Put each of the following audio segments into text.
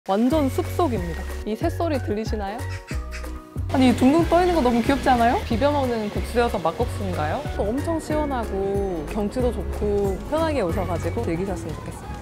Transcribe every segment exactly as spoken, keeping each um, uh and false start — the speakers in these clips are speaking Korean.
완전 숲속입니다. 이 새소리 들리시나요? 아니 둥둥 떠있는 거 너무 귀엽지 않아요? 비벼 먹는 국수여서 막국수인가요? 또 엄청 시원하고 경치도 좋고 편하게 오셔가지고 즐기셨으면 좋겠습니다.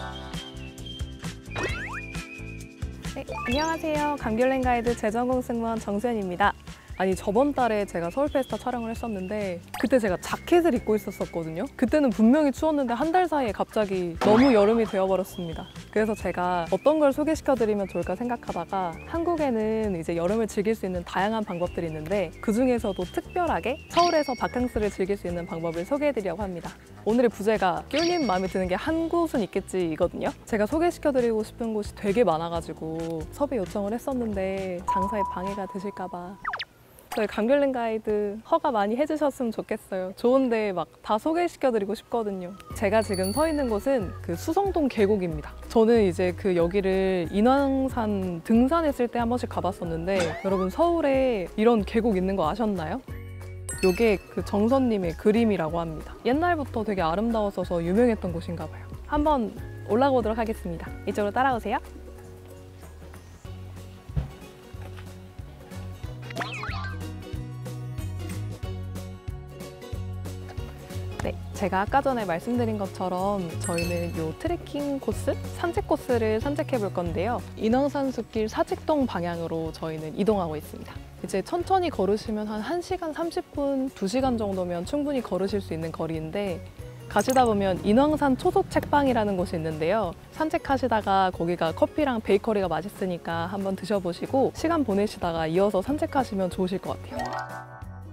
네, 안녕하세요. 감귤랜 가이드 재전공 승무원 정수현입니다. 아니 저번 달에 제가 서울 페스타 촬영을 했었는데 그때 제가 자켓을 입고 있었거든요. 그때는 분명히 추웠는데 한 달 사이에 갑자기 너무 여름이 되어버렸습니다. 그래서 제가 어떤 걸 소개시켜드리면 좋을까 생각하다가 한국에는 이제 여름을 즐길 수 있는 다양한 방법들이 있는데 그 중에서도 특별하게 서울에서 바캉스를 즐길 수 있는 방법을 소개해드리려고 합니다. 오늘의 부제가 뀨님 마음에 드는 게 한 곳은 있겠지 이거든요. 제가 소개시켜드리고 싶은 곳이 되게 많아가지고 섭외 요청을 했었는데 장사에 방해가 되실까봐 저희 감귤랜 가이드 허가 많이 해주셨으면 좋겠어요. 좋은데 막 다 소개시켜드리고 싶거든요. 제가 지금 서 있는 곳은 그 수성동 계곡입니다. 저는 이제 그 여기를 인왕산 등산했을 때 한 번씩 가봤었는데 여러분 서울에 이런 계곡 있는 거 아셨나요? 요게 그 정선님의 그림이라고 합니다. 옛날부터 되게 아름다웠어서 유명했던 곳인가 봐요. 한번 올라가 보도록 하겠습니다. 이쪽으로 따라오세요. 네, 제가 아까 전에 말씀드린 것처럼 저희는 이 트레킹 코스, 산책 코스를 산책해 볼 건데요. 인왕산 숲길 사직동 방향으로 저희는 이동하고 있습니다. 이제 천천히 걸으시면 한 한 시간 삼십 분, 두 시간 정도면 충분히 걸으실 수 있는 거리인데 가시다 보면 인왕산 초속 책방이라는 곳이 있는데요. 산책하시다가 거기가 커피랑 베이커리가 맛있으니까 한번 드셔보시고 시간 보내시다가 이어서 산책하시면 좋으실 것 같아요.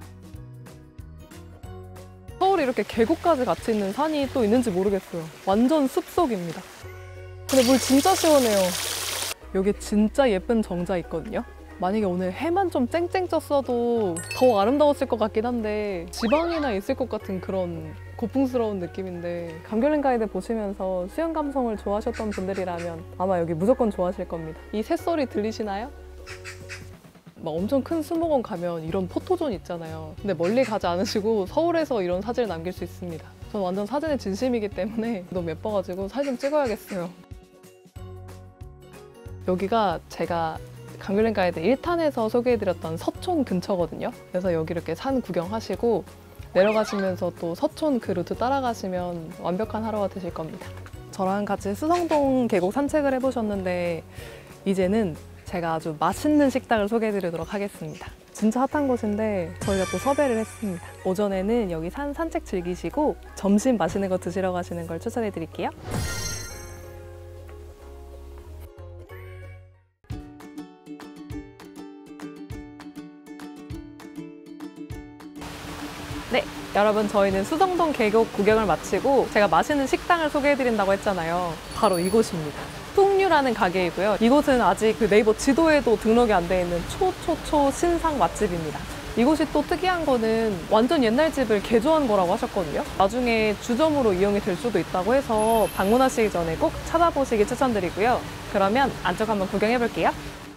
서울에 이렇게 계곡까지 같이 있는 산이 또 있는지 모르겠어요. 완전 숲속입니다. 근데 물 진짜 시원해요. 여기 진짜 예쁜 정자 있거든요. 만약에 오늘 해만 좀 쨍쨍 쪘어도 더 아름다웠을 것 같긴 한데 지방이나 있을 것 같은 그런 고풍스러운 느낌인데 감귤랜 가이드 보시면서 수영 감성을 좋아하셨던 분들이라면 아마 여기 무조건 좋아하실 겁니다. 이 새소리 들리시나요? 막 엄청 큰 수목원 가면 이런 포토존 있잖아요. 근데 멀리 가지 않으시고 서울에서 이런 사진을 남길 수 있습니다. 저는 완전 사진에 진심이기 때문에 너무 예뻐가지고 사진 좀 찍어야겠어요. 여기가 제가 감귤랜 가이드 일 탄에서 소개해드렸던 서촌 근처거든요. 그래서 여기 이렇게 산 구경하시고 내려가시면서 또 서촌 그 루트 따라가시면 완벽한 하루가 되실 겁니다. 저랑 같이 수성동 계곡 산책을 해보셨는데 이제는 제가 아주 맛있는 식당을 소개해드리도록 하겠습니다. 진짜 핫한 곳인데 저희가 또 섭외를 했습니다. 오전에는 여기 산 산책 즐기시고 점심 맛있는 거 드시러 가시는 걸 추천해드릴게요. 네, 여러분 저희는 수성동 계곡 구경을 마치고 제가 맛있는 식당을 소개해드린다고 했잖아요. 바로 이곳입니다. 풍류라는 가게이고요. 이곳은 아직 그 네이버 지도에도 등록이 안 돼 있는 초초초 신상 맛집입니다. 이곳이 또 특이한 거는 완전 옛날 집을 개조한 거라고 하셨거든요. 나중에 주점으로 이용이 될 수도 있다고 해서 방문하시기 전에 꼭 찾아보시기 추천드리고요. 그러면 안쪽 한번 구경해 볼게요.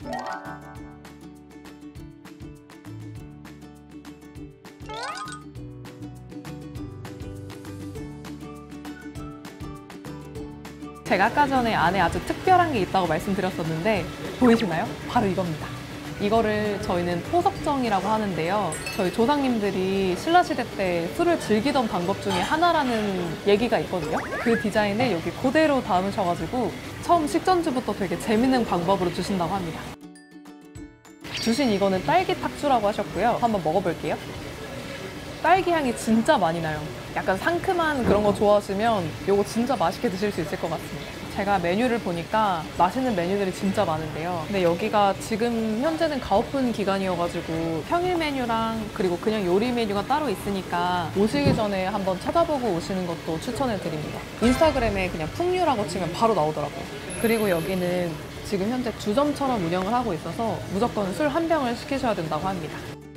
제가 아까 전에 안에 아주 특별한 게 있다고 말씀드렸었는데 보이시나요? 바로 이겁니다. 이거를 저희는 포석정이라고 하는데요. 저희 조상님들이 신라시대 때 술을 즐기던 방법 중에 하나라는 얘기가 있거든요. 그 디자인을 여기 그대로 담으셔가지고 처음 식전주부터 되게 재밌는 방법으로 주신다고 합니다. 주신 이거는 딸기 탁주라고 하셨고요. 한번 먹어볼게요. 딸기 향이 진짜 많이 나요. 약간 상큼한 그런 거 좋아하시면 이거 진짜 맛있게 드실 수 있을 것 같습니다. 제가 메뉴를 보니까 맛있는 메뉴들이 진짜 많은데요. 근데 여기가 지금 현재는 가오픈 기간이어가지고 평일 메뉴랑 그리고 그냥 요리 메뉴가 따로 있으니까 오시기 전에 한번 찾아보고 오시는 것도 추천해 드립니다. 인스타그램에 그냥 풍류라고 치면 바로 나오더라고요. 그리고 여기는 지금 현재 주점처럼 운영을 하고 있어서 무조건 술 한 병을 시키셔야 된다고 합니다.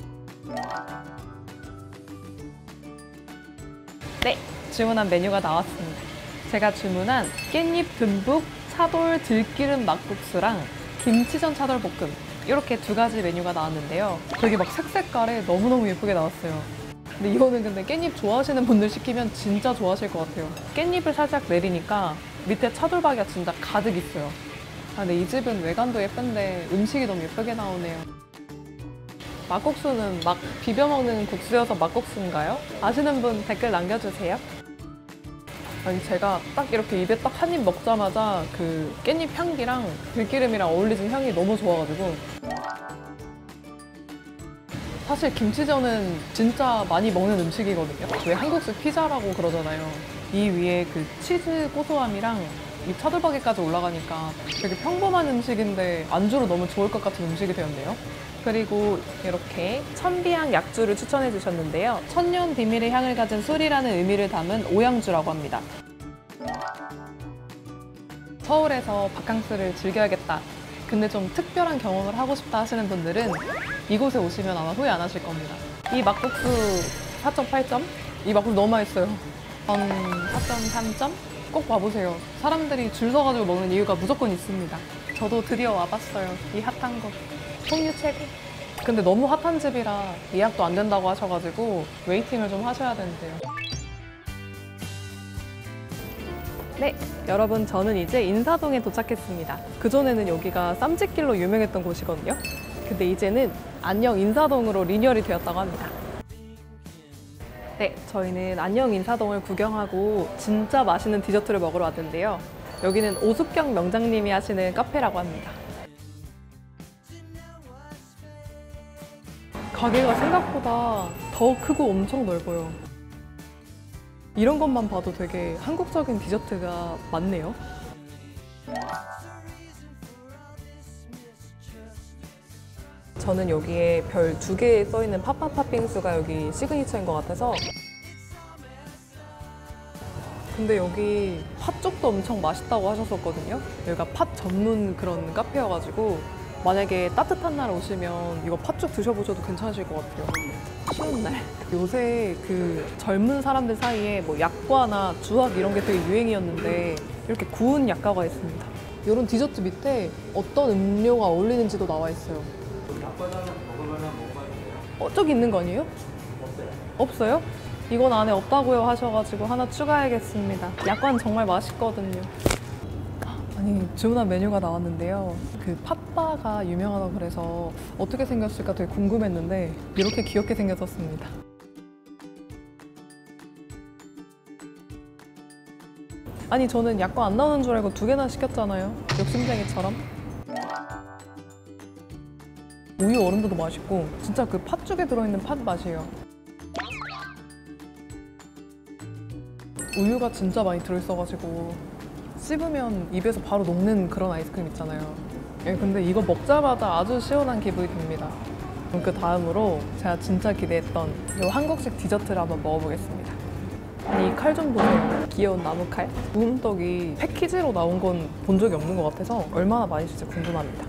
네, 주문한 메뉴가 나왔습니다. 제가 주문한 깻잎 듬뿍 차돌 들기름 막국수랑 김치전 차돌볶음 이렇게 두 가지 메뉴가 나왔는데요. 되게 막 색색깔에 너무너무 예쁘게 나왔어요. 근데 이거는 근데 깻잎 좋아하시는 분들 시키면 진짜 좋아하실 것 같아요. 깻잎을 살짝 내리니까 밑에 차돌박이가 진짜 가득 있어요. 아, 근데 이 집은 외관도 예쁜데 음식이 너무 예쁘게 나오네요. 막국수는 막 비벼 먹는 국수여서 막국수인가요? 아시는 분 댓글 남겨주세요. 아니, 제가 딱 이렇게 입에 딱 한 입 먹자마자 그 깻잎 향기랑 들기름이랑 어울리는 향이 너무 좋아가지고. 사실 김치전은 진짜 많이 먹는 음식이거든요. 왜 한국식 피자라고 그러잖아요. 이 위에 그 치즈 고소함이랑 이 차돌박이까지 올라가니까 되게 평범한 음식인데 안주로 너무 좋을 것 같은 음식이 되었네요. 그리고 이렇게 천비향 약주를 추천해 주셨는데요. 천년 비밀의 향을 가진 술이라는 의미를 담은 오양주라고 합니다. 서울에서 바캉스를 즐겨야겠다. 근데 좀 특별한 경험을 하고 싶다 하시는 분들은 이곳에 오시면 아마 후회 안 하실 겁니다. 이 막국수 사 점 팔 점? 이 막국수 너무 맛있어요. 전 사 점 삼 점? 꼭 와보세요. 사람들이 줄 서가지고 먹는 이유가 무조건 있습니다. 저도 드디어 와봤어요. 이 핫한 곳. 송유 최고. 근데 너무 핫한 집이라 예약도 안 된다고 하셔가지고 웨이팅을 좀 하셔야 된대요. 네, 여러분 저는 이제 인사동에 도착했습니다. 그전에는 여기가 쌈짓길로 유명했던 곳이거든요. 근데 이제는 안녕 인사동으로 리뉴얼이 되었다고 합니다. 네, 저희는 안녕 인사동을 구경하고 진짜 맛있는 디저트를 먹으러 왔는데요. 여기는 오숙경 명장님이 하시는 카페라고 합니다. 가게가 생각보다 더 크고 엄청 넓어요. 이런 것만 봐도 되게 한국적인 디저트가 많네요. 저는 여기에 별 두 개 써있는 팥팥팥빙수가 여기 시그니처인 것 같아서. 근데 여기 팥 쪽도 엄청 맛있다고 하셨었거든요. 여기가 팥 전문 그런 카페여가지고 만약에 따뜻한 날 오시면 이거 팥죽 드셔보셔도 괜찮으실 것 같아요. 추운 날. 요새 그 젊은 사람들 사이에 뭐 약과나 주악 이런 게 되게 유행이었는데 이렇게 구운 약과가 있습니다. 이런 디저트 밑에 어떤 음료가 어울리는지도 나와 있어요. 어, 저기 있는 거 아니에요? 없어요. 없어요? 이건 안에 없다고요 하셔가지고 하나 추가해야겠습니다. 약과는 정말 맛있거든요. 아니, 주문한 메뉴가 나왔는데요. 그 팥바가 유명하다고 그래서 어떻게 생겼을까 되게 궁금했는데 이렇게 귀엽게 생겼었습니다. 아니, 저는 약과 안 나오는 줄 알고 두 개나 시켰잖아요. 욕심쟁이처럼. 우유 얼음도 맛있고 진짜 그 팥죽에 들어있는 팥 맛이에요. 우유가 진짜 많이 들어있어가지고 씹으면 입에서 바로 녹는 그런 아이스크림 있잖아요. 예, 근데 이거 먹자마자 아주 시원한 기분이 듭니다. 그럼 그 다음으로 제가 진짜 기대했던 이 한국식 디저트를 한번 먹어보겠습니다. 아니, 이 칼 좀 보세요. 귀여운 나무 칼. 구움떡이 패키지로 나온 건 본 적이 없는 것 같아서 얼마나 맛있을지 궁금합니다.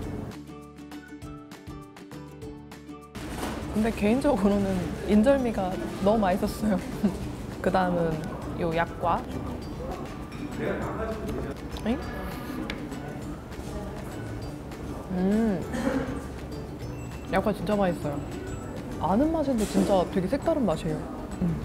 근데 개인적으로는 인절미가 너무 맛있었어요. 그 다음은 요 약과. 응? 음, 약과 진짜 맛있어요. 아는 맛인데 진짜 되게 색다른 맛이에요. 음.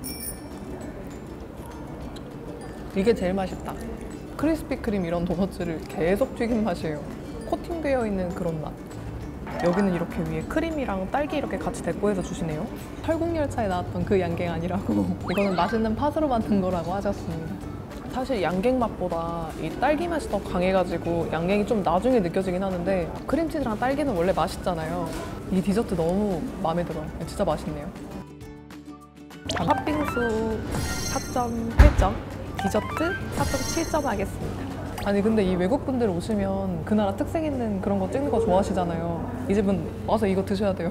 이게 제일 맛있다. 크리스피 크림 이런 도넛을 계속 튀긴 맛이에요. 코팅되어 있는 그런 맛. 여기는 이렇게 위에 크림이랑 딸기 이렇게 같이 데코해서 주시네요. 설국열차에 나왔던 그 양갱 아니라고. 이거는 맛있는 팥으로 만든 거라고 하셨습니다. 사실 양갱 맛보다 이 딸기 맛이 더 강해가지고 양갱이 좀 나중에 느껴지긴 하는데 크림치즈랑 딸기는 원래 맛있잖아요. 이 디저트 너무 마음에 들어요. 진짜 맛있네요. 팥빙수 사 점 팔 점, 디저트 사 점 칠 점 하겠습니다. 아니, 근데 이 외국분들 오시면 그 나라 특색 있는 그런 거 찍는 거 좋아하시잖아요. 이 집은 와서 이거 드셔야 돼요.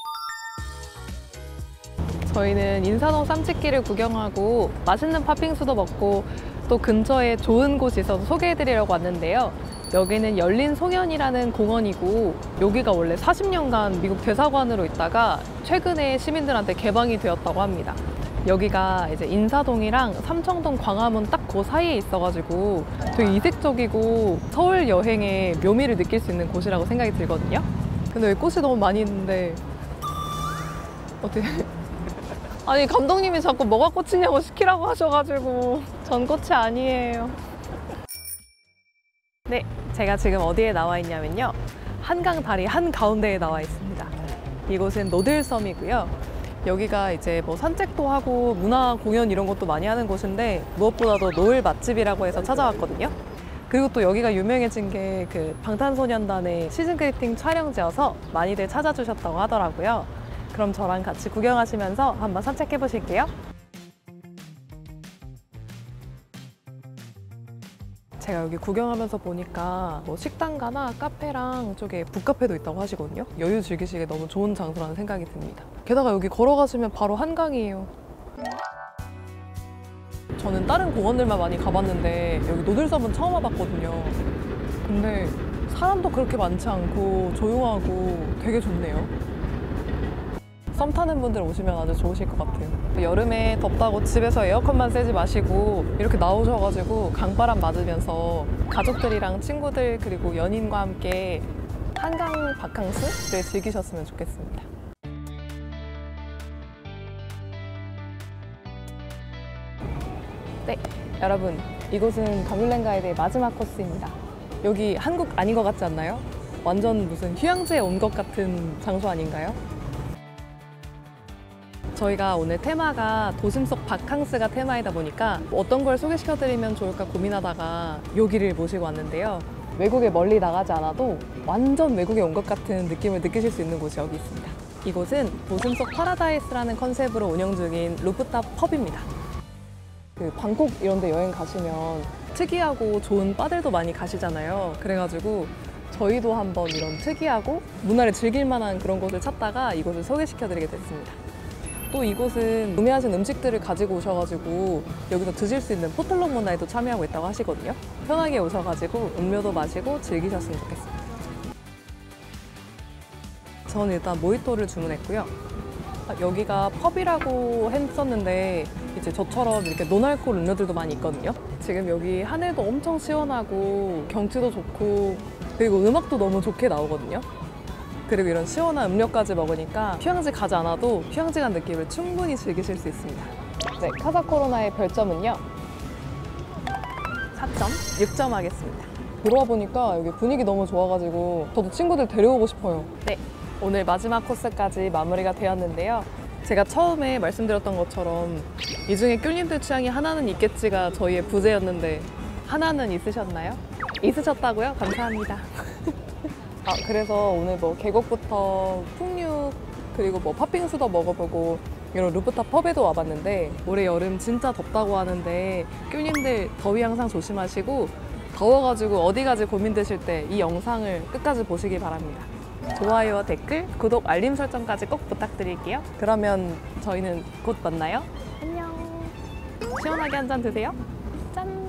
저희는 인사동 쌈짓길을 구경하고 맛있는 팥빙수도 먹고 또 근처에 좋은 곳이 있어서 소개해드리려고 왔는데요. 여기는 열린 송연이라는 공원이고 여기가 원래 사십 년간 미국 대사관으로 있다가 최근에 시민들한테 개방이 되었다고 합니다. 여기가 이제 인사동이랑 삼청동 광화문 딱 그 사이에 있어가지고 되게 이색적이고 서울 여행의 묘미를 느낄 수 있는 곳이라고 생각이 들거든요. 근데 왜 꽃이 너무 많이 있는데 어떻게 아니, 감독님이 자꾸 뭐가 꽃이냐고 시키라고 하셔가지고 전 꽃이 아니에요. 네, 제가 지금 어디에 나와 있냐면요. 한강 다리 한가운데에 나와 있습니다. 이곳은 노들섬이고요. 여기가 이제 뭐 산책도 하고 문화 공연 이런 것도 많이 하는 곳인데 무엇보다도 노을 맛집이라고 해서 찾아왔거든요. 그리고 또 여기가 유명해진 게 그 방탄소년단의 시즌 그리팅 촬영지여서 많이들 찾아주셨다고 하더라고요. 그럼 저랑 같이 구경하시면서 한번 산책해 보실게요. 제가 여기 구경하면서 보니까 뭐 식당가나 카페랑 쪽에 북카페도 있다고 하시거든요. 여유 즐기시기에 너무 좋은 장소라는 생각이 듭니다. 게다가 여기 걸어가시면 바로 한강이에요. 저는 다른 공원들만 많이 가봤는데 여기 노들섬은 처음 와봤거든요. 근데 사람도 그렇게 많지 않고 조용하고 되게 좋네요. 썸 타는 분들 오시면 아주 좋으실 것 같아요. 여름에 덥다고 집에서 에어컨만 쐬지 마시고 이렇게 나오셔가지고 강바람 맞으면서 가족들이랑 친구들 그리고 연인과 함께 한강 바캉스를 즐기셨으면 좋겠습니다. 네, 여러분 이곳은 감귤랜가이드의 마지막 코스입니다. 여기 한국 아닌 것 같지 않나요? 완전 무슨 휴양지에 온 것 같은 장소 아닌가요? 저희가 오늘 테마가 도심 속 바캉스가 테마이다 보니까 어떤 걸 소개시켜드리면 좋을까 고민하다가 여기를 모시고 왔는데요. 외국에 멀리 나가지 않아도 완전 외국에 온 것 같은 느낌을 느끼실 수 있는 곳이 여기 있습니다. 이곳은 도심 속 파라다이스라는 컨셉으로 운영 중인 루프탑 펍입니다. 그 방콕 이런 데 여행 가시면 특이하고 좋은 바들도 많이 가시잖아요. 그래가지고 저희도 한번 이런 특이하고 문화를 즐길 만한 그런 곳을 찾다가 이곳을 소개시켜드리게 됐습니다. 또 이곳은 구매하신 음식들을 가지고 오셔가지고 여기서 드실 수 있는 포틀럭 문화에도 참여하고 있다고 하시거든요. 편하게 오셔가지고 음료도 마시고 즐기셨으면 좋겠습니다. 저는 일단 모히또를 주문했고요. 여기가 펍이라고 했었는데 이제 저처럼 이렇게 노알코올 음료들도 많이 있거든요. 지금 여기 하늘도 엄청 시원하고 경치도 좋고 그리고 음악도 너무 좋게 나오거든요. 그리고 이런 시원한 음료까지 먹으니까 휴양지 가지 않아도 휴양지 간 느낌을 충분히 즐기실 수 있습니다. 네, 카사코로나의 별점은요 사 점 육 점 하겠습니다. 들어와 보니까 여기 분위기 너무 좋아가지고 저도 친구들 데려오고 싶어요. 네, 오늘 마지막 코스까지 마무리가 되었는데요. 제가 처음에 말씀드렸던 것처럼 이 중에 꿀님들 취향이 하나는 있겠지가 저희의 부제였는데 하나는 있으셨나요? 있으셨다고요? 감사합니다. 아, 그래서 오늘 뭐 계곡부터 풍류 그리고 뭐 팥빙수도 먹어보고 이런 루프탑 펍에도 와봤는데 올해 여름 진짜 덥다고 하는데 꿀님들 더위 항상 조심하시고 더워가지고 어디 가지 고민되실 때 이 영상을 끝까지 보시기 바랍니다. 좋아요와 댓글, 구독, 알림 설정까지 꼭 부탁드릴게요. 그러면 저희는 곧 만나요. 안녕. 시원하게 한 잔 드세요. 짠.